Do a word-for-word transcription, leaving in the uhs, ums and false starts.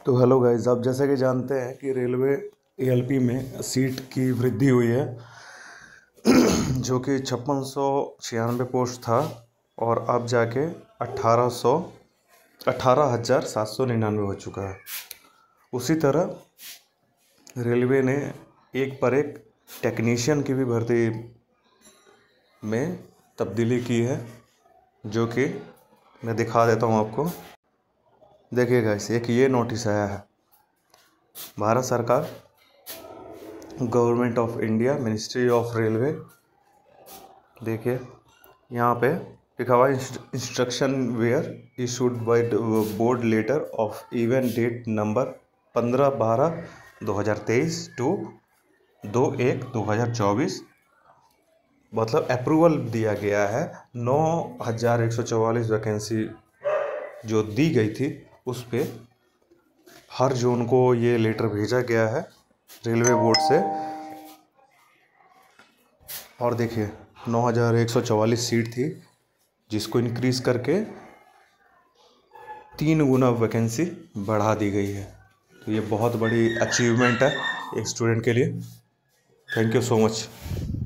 तो hello guys, आप जैसा कि जानते हैं कि रेलवे एएलपी में सीट की वृद्धि हुई है जो कि छप्पन सौ छियानवे पोस्ट था और अब जाके अट्ठारह सौ अट्ठारह हज़ार सात सौ निन्यानवे हो चुका है। उसी तरह रेलवे ने एक पर एक टेक्नीशियन की भी भर्ती में तब्दीली की है, जो कि मैं दिखा देता हूं आपको। देखिए गाइस, एक ये नोटिस आया है। भारत सरकार, government of India, ministry of railway. देखिए यहाँ पे लिखा हुआ instruction were issued by board letter of event date number पंद्रह बारह दो हज़ार तेईस टू दो एक दो हज़ार चौबीस। मतलब अप्रूवल दिया गया है। नौ हज़ार एक सौ चौवालीस वैकेंसी जो दी गई थी उस पे हर जून को ये लेटर भेजा गया है रेलवे बोर्ड से। और देखिए नौ हज़ार एक सौ चौवालीस सीट थी, जिसको इंक्रीज़ करके तीन गुना वैकेंसी बढ़ा दी गई है। तो ये बहुत बड़ी अचीवमेंट है एक स्टूडेंट के लिए। Thank you so much.